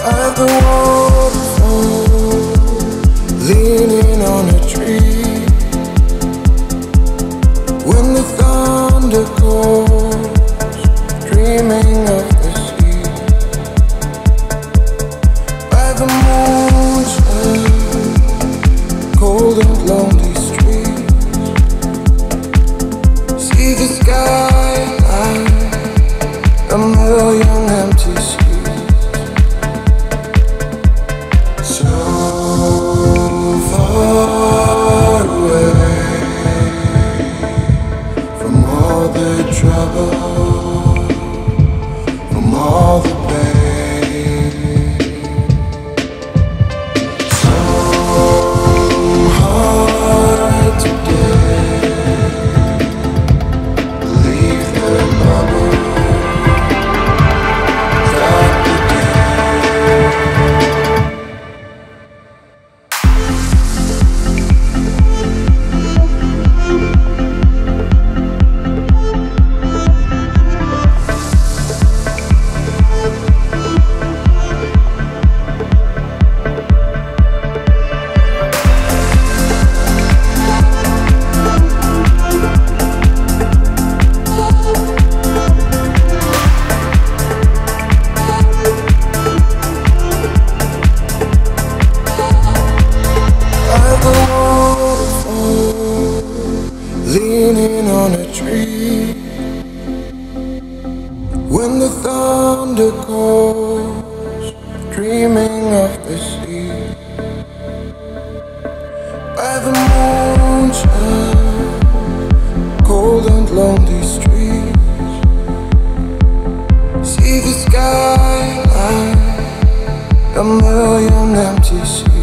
At the waterfall, leaning on a tree. When the thunder calls, dreaming of the sea. By the moonshine, cold and lonely streets. See the skyline, a million empty seats. So far away from all the trouble, from all the pain. So hard today, leave the bubble. Leaning on a tree. When the thunder calls, dreaming of the sea. By the moonshine, cold and lonely streets. See the skyline, a million empty seats.